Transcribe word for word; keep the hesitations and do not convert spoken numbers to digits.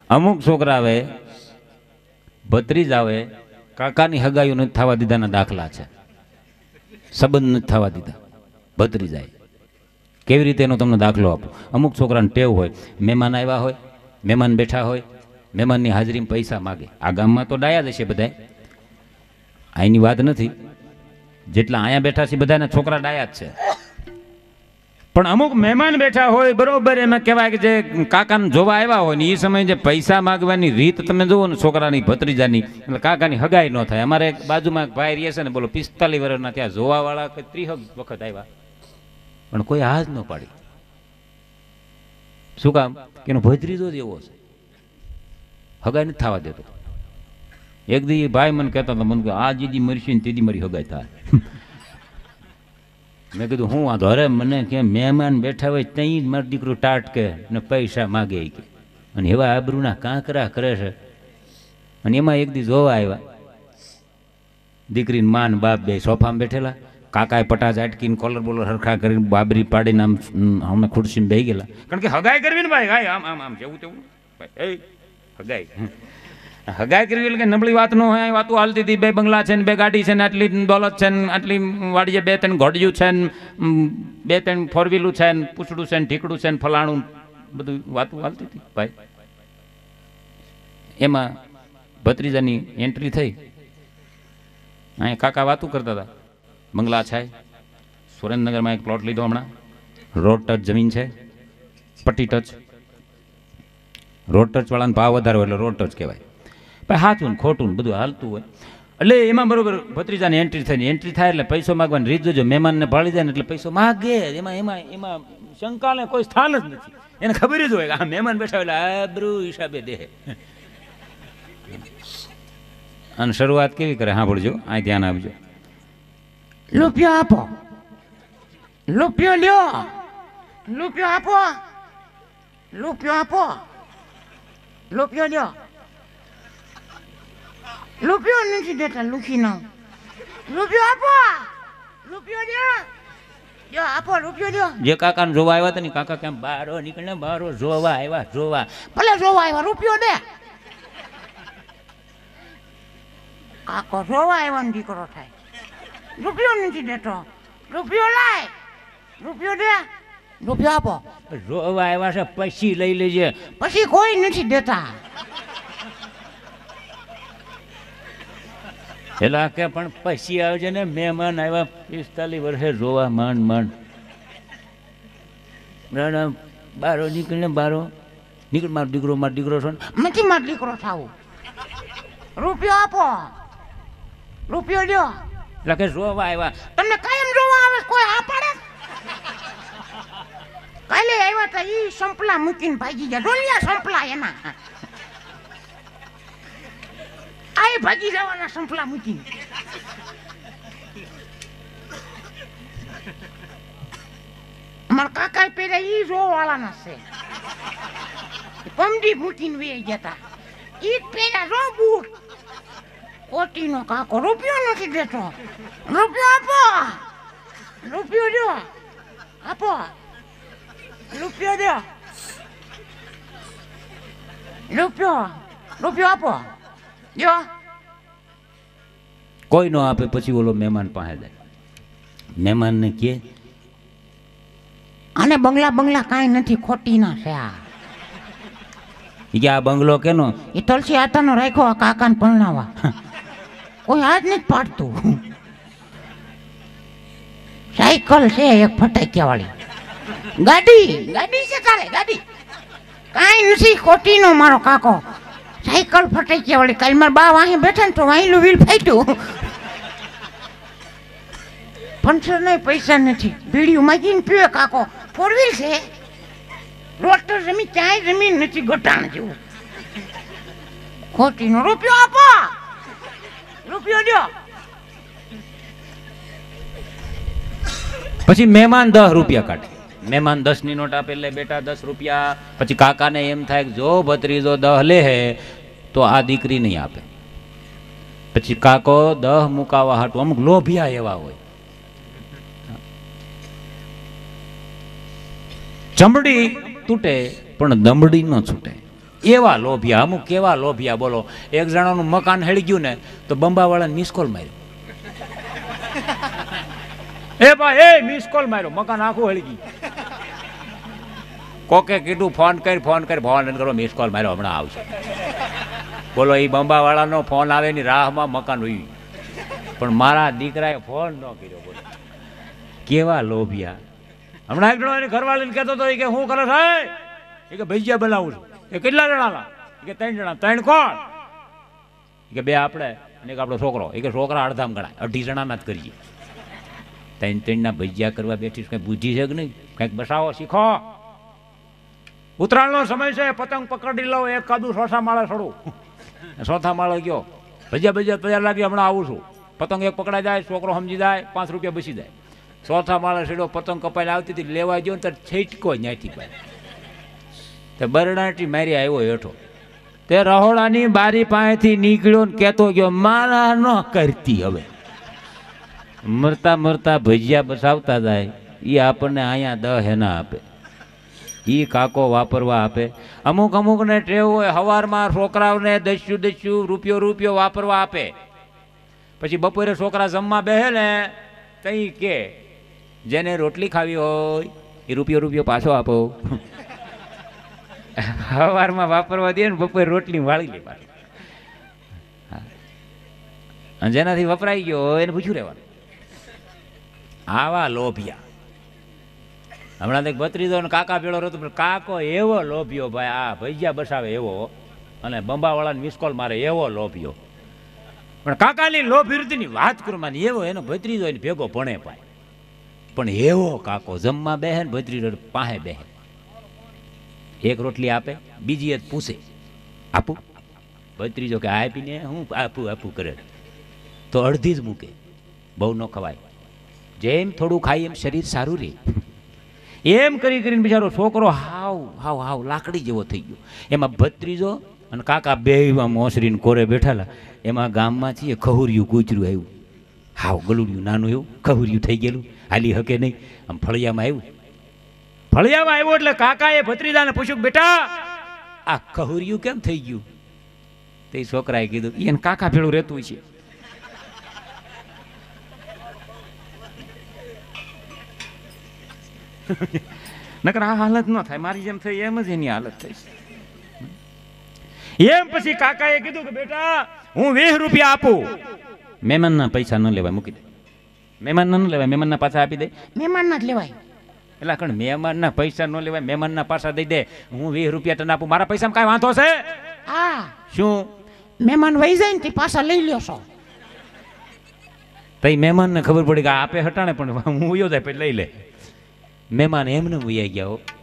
અમુક છોકરા આવે ભત્રીજ આવે કાકાની હગાઈઓ નથી થવા દીધાના દાખલા છે, સંબંધ નથી થવા દીધા, ભત્રીજ જાય. કેવી રીતે એનો તમને દાખલો આપો? અમુક છોકરાને ટેવ હોય, મહેમાન આવ્યા હોય, મહેમાન બેઠા હોય, મહેમાનની હાજરીમાં પૈસા માગે. આ ગામમાં તો ડાયા જ હશે બધા, અહીંની વાત નથી, જેટલા અહીંયા બેઠા છે બધાના છોકરા ડાયા જ છે. પણ અમુક મહેમાન બેઠા હોય બરોબર, એમાં કહેવાય કે જે કાકાને જોવા આવ્યા હોય ને એ સમયે જે પૈસા માગવાની રીત તમે જુઓ ને છોકરાની ભત્રીજાની, એટલે કાકાની હગાઈ ન થાય. અમારે એક બાજુમાં ભાઈ રહે છે ને, બોલો પિસ્તાલીસ વર્ષના ત્યાં જોવાવાળા કંઈ ત્રીસ વખત આવ્યા પણ કોઈ હાજ ન પાડી. શું કામ? કે એનો ભત્રીજો જ એવો છે, હગાઈ નથી થવા દેતો. એક દી ભાઈ મને કહેતા હતા, મને આ જીદી મરશે ને તેદી મારી હગાઈ થાય. મેં કીધું હું વાંધો? અરે મને કે મહેમાન બેઠા હોય ત્યાં જ મારો દીકરો ટાટકે ને પૈસા માગે કે, અને એવા આબરૂના કાંકરા કરે છે. અને એમાં એક દી જોવા આવ્યા, દીકરીને માન બાપ બે સોફામાં બેઠેલા, કાકાએ પટાસ આટકીને કોલર બોલર હરખા કરીને બાબરી પાડીને આમ અમે ખુરશીમાં બેસી ગયેલા. કારણ કે હગાઈ કરવી ને ભાઈ, આમ આમ આમ જેવું તેવું ભાઈ, હગાઈ હગાઈ કરવી એટલે કે નબળી વાત ન હોય. વાતો હાલતી હતી, બે બંગલા છે ને બે ગાડી છે ને આટલી દોલત છે ને આટલી વાડીએ બે ત્રણ ઘોડિયું છે ને બે ત્રણ ફોર વ્હીલું છે ને પૂછડું છે ને ઢીકડું છે ને ફલાણું, બધું વાતો હાલતી હતી ભાઈ. એમાં ભત્રીજાની એન્ટ્રી થઈ. અહીંયા કાકા વાતું કરતા હતા, બંગલા છે, સુરેન્દ્રનગરમાં એક પ્લોટ લીધો હમણાં, રોડ ટચ જમીન છે, પટ્ટી ટચ. રોડ ટચ વાળાને ભાવ વધારે હોય એટલે રોડ ટચ કહેવાય. ભાઈ સાચું ને ખોટું બધું હાલતું હોય. એટલે એમાં બરોબર ભત્રીજાની એન્ટ્રી થઈ, એન્ટ્રી થાય એટલે પૈસો માગવાની રીત જોજો. મહેમાનને ભાળી જાય ને એટલે પૈસો માગે. એમાં એમાં એમાં શંકાને કોઈ સ્થાન જ નથી. એને ખબર જ હોય કે આ મહેમાન બેઠા એટલે આબરૂ હિસાબે દે. અને શરૂઆત કેવી કરે સાંભળજો, આ ધ્યાન આપજો. રૂપિયો આપો, રૂપિયો લ્યો, રૂપિયો આપો, રૂપિયો આપો, રૂપિયો લ્યો. રૂપિયો નથી દેતા લુખી ના. રૂપિયો આપો, રૂપિયો લ્યો, લ્યો આપો, રૂપિયો લ્યો. જે કાકાને જોવા આવ્યા હતા ને, કાકા કેમ બારો નીકળે, બારો જોવા આવ્યા, જોવા ભલે જોવા આવ્યા, રૂપિયો દે. કાકો જોવા આવ્યા ને દીકરો થાય, રૂપિયો નથી દેતો, રૂપિયો લાય, રૂપિયો દે, રૂપિયો આપો. જોવા આવ્યા છે પછી લઈ લેજે. પછી કોઈ નથી દેતા. એલા કે પણ પછી આવજે ને, મહેમાન આવ્યા પિસ્તાલીસ વર્ષે જોવા માંડ માંડ. બારો નીકળ ને, બારો નીકળ, મારો દીકરો મારો દીકરો છો ને. નથી મારો દીકરો થાવું. રૂપિયો આપો, રૂપિયો લ્યો. એટલે કે જોવા આવ્યા. તમને કાયમ જોવા આવે કોઈ આ પાડે? કાલે આવ્યા હતા ઈ સંપલા મૂકીને ભાગી ગયા, ડોલિયા સંપલા એના. આ ભાગી જવાના સંપલા મૂકીને. અમારા કાકા પેલા ઈ જોવાળાના છે, પમડી મૂકીને વે ગયા હતા. ઈ પેલા રો બૂટ કોટીનો કાકો રૂપિયો નથી દેતો. રૂપિયો આપો, રૂપિયો દો, આપો, રૂપિયો દો, રૂપિયો, રૂપિયો આપો, જો. કોઈ નો આપે પછી ઓલો મહેમાન પાસે જાય. મહેમાનને કહે આને બંગલા બંગલા કાંઈ નથી, ખોટી ના છે આ. કે આ બંગલો કેનો? એ તુલસી આતાનો રાખ્યો આ કાકાને પરણાવા. કોઈ હાથ નથી પાડતું. સાયકલ છે એક ફટાક્યા વાળી, ગાડી ગાડી છે તારે, ગાડી કાંઈ નથી, ખોટીનો મારો કાકો. સાયકલ ફટાક્યા વાળી. કાલ મારા બા વાહી બેઠા ને તો વાહીલું વ્હીલ ફાટ્યું. પંચર નહીં, પૈસા નથી, બીડીયું માગીને પીવે કાકો. ફોર વ્હીલ છે, રોડ જમીન ક્યાંય જમીન નથી, ગટાણ જેવું. ખોટીનો રૂપિયો આપો, રૂપિયો દો. પછી મહેમાન દસ રૂપિયા કાઢે. મહેમાન દસ ની નોટ આપે એટલે બેટા દસ રૂપિયા. પછી કાકાને એમ થાય કે જો ભત્રીજો દહ લે હે તો આ દીકરી નહીં આપે. પછી કાકો દહ મુકાવા હાટું, અમુક લોભિયા એવા હોય, ચમડી તૂટે પણ દમડી ન છૂટે. એવા લોભિયા, અમુક કેવા લોભિયા બોલો. એક જણાનું મકાન હળી ગયું ને તો બંબાવાળાને મિસ કોલ માર્યો. એ ભાઈ એ મિસ કોલ માર્યો, મકાન આખું હળી ગયું. કોકે કીધું ફોન કરી ફોન કરી ફોન કરો, મિસ કોલ માર્યો હમણાં આવશે. બોલો એ બંબાવાળાનો ફોન આવે ની રાહમાં મકાન હોય, પણ મારા દીકરાએ ફોન ન કર્યો. બોલો કેવા લોભિયા. હમણાં એક જણો એની ઘરવાળીને કહેતો હતો કે હું કરે સાહેબ, એ કે ભજીયા બનાવું છું. એ કેટલા જણા? કે ત્રણ જણા. ત્રણ કોણ? કે બે આપણે અને એક આપણો છોકરો. એ કે છોકરા અડધામ ગણાય, અઢી જણાના જ કરીએ. ત્રણ ત્રણના ભજીયા કરવા બેઠીશ, કંઈ બુદ્ધિ છે કે નહીં? કંઈક બસાવો, શીખો. ઉત્તરાયણનો સમય છે, પતંગ પકડી લઉં, એક કાદુ ચોથા માળે છોડું. ચોથા માળે ગયો, ભજીયા ભજીયા તૈયાર લાગી, હમણાં આવું છું. પતંગ એક પકડાઈ જાય, છોકરો સમજી જાય, પાંચ રૂપિયા બસી જાય. ચોથા માળે છેડો પતંગ કપાઈને આવતી હતી, લેવા ગયો ને તો છેટકો ન્યાથી પાય તે બરડાટી મારી આવ્યો હેઠો. તે રહોડાની બારી પાસેથી નીકળ્યો ને કહેતો ગયો મારા ન કરતી. હવે મરતા મરતા ભજીયા બસાવતા જાય, એ આપણને અહીંયા દહ હેના આપે, એ કાકો વાપરવા આપે. અમુક અમુકને ટેવ હોય સવારમાં છોકરાઓને દસ્યું દસ્યું રૂપિયો રૂપિયો વાપરવા આપે. પછી બપોરે છોકરા જમવા બેસે ને તઈ કે જેને રોટલી ખાવી હોય એ રૂપિયો રૂપિયો પાછો આપો. સવારમાં વાપરવા દે ને બપોરે રોટલી વાળી લે પાછું. અને જેનાથી વપરાઈ ગયો એને પૂછ્યું રહેવાનું. આવા લોભિયા. હમણાં તો ભત્રીજો ને કાકા ભેળો રહ્યો પણ કાકો એવો લોભિયો ભાઈ, આ ભજીયા બસાવે એવો, અને બંબાવાળાને મિસકોલ મારે એવો લોભિયો. પણ કાકાની લોભીરતીની વાત કરવાની એવો, એનો ભત્રીજો એને ભેગો ભણે પાય, પણ એવો કાકો જમવા બેહે ને ભત્રીજો પાસે બેહે, એક રોટલી આપે, બીજી એ પૂછે આપું? ભત્રીજો કે આપીને હું આપું આપું કરે તો અડધી જ મૂકે, બહુ ન ખવાય. જેમ થોડું ખાય એમ શરીર સારું રહે. એમ કરી કરીને બિચારો છોકરો હાવ હાવ હાવ લાકડી જેવો થઈ ગયો. એમાં ભત્રીજો અને કાકા બેમાં મોસરીને કોરે બેઠાલા. એમાં ગામમાં છીએ ખહુરિયું કૂતર્યું આવ્યું, હાવ ગલુડિયું નાનું એવું ખહુરિયું થઈ ગયેલું, હાલી હકે નહીં. આમ ફળિયામાં આવ્યું, ફળિયામાં આવ્યો એટલે કાકાએ ભત્રીજાને પૂછ્યું બેટા આ ખહુરિયું કેમ થઈ ગયું? તે છોકરાએ કીધું એને કાકા ભેળું રહેતું છે. નકર આ હાલત ન થાય, મારી જેમ થઈ એમ જ એની હાલત થઈ. એમ પછી કાકાએ કીધું કે બેટા હું વીસ રૂપિયા આપું. મહેમાનના પૈસા ન લેવાય, મૂકી દે. મહેમાન ન લેવાય, મહેમાનના પાછા આપી દે. મહેમાનના જ લેવાય. એટલે કણ મહેમાનના પૈસા ન લેવાય, મહેમાનના પાછા દઈ દે. હું વીસ રૂપિયા તને આપું, મારા પૈસામાં કાંઈ વાંધો છે? હા. શું? મહેમાન વહી જાય ને તે પાછા લઈ લ્યો છો. તઈ મહેમાનને ખબર પડી કે આપે હટાણે પણ હું ઉયો જાય પછી લઈ લે. મહેમાન એમને ઉયા ગયા હો.